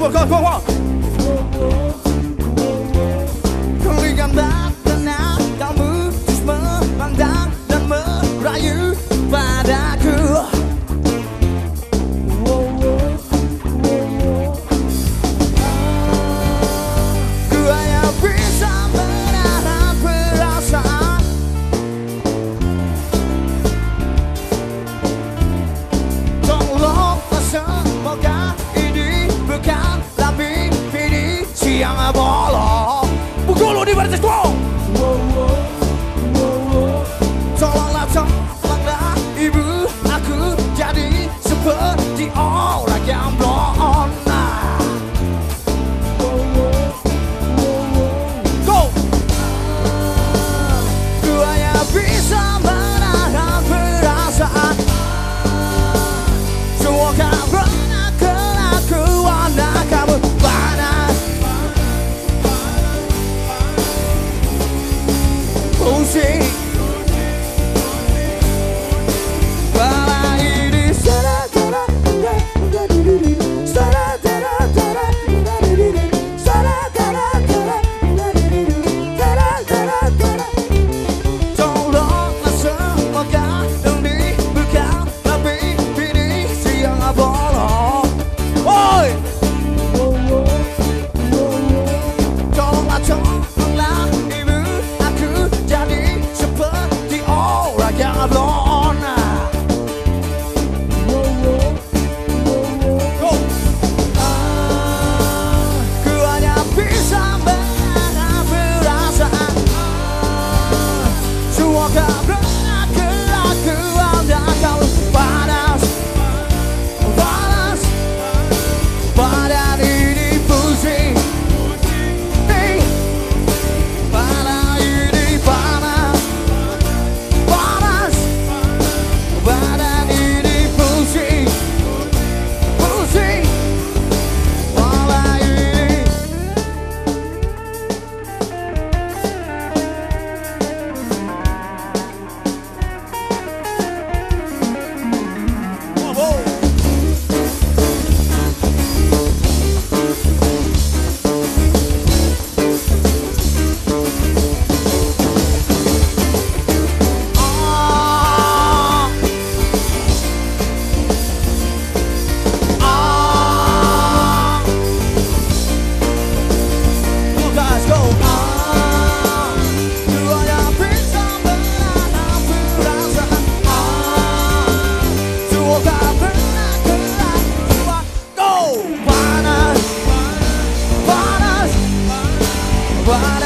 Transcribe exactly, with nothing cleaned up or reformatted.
Come on, come on, come on. Keringan tak tenang, kamu terus memandang dan merayu padaku. Ku hanya bisa menahan perasaan. Tolonglah semoga ini bukanlah mimpi siang bolong. Pukul di baris gua. Tolonglah, tolonglah ibu, aku jadi seperti orang yang blond. Go. Ku hanya bisa menahan perasaan. Semua karena kelakuan kamu panas. Pusing. Malah ini sadar-sadar, sadar-sadar, sadar-sadar, sadar-sadar. Tolonglah semoga ini bukanlah mimpi siang bolong. Oi. Tolonglah, tolonglah ibu, aku jadi seperti orang yang blond. Go. Ah, ku hanya bisa menahan perasaan. Semua karena kelakuan kamu panas, panas. Badan ini pusing. Hey. Badan ini panas, panas. Badan ini pusing, pusing. Badan ini. Wow, wow. Ah. Ah. You guys go. Ah. Ku hanya bisa menahan perasaan. Ah. Semua karena kelakuan. Go. Panas, panas, panas.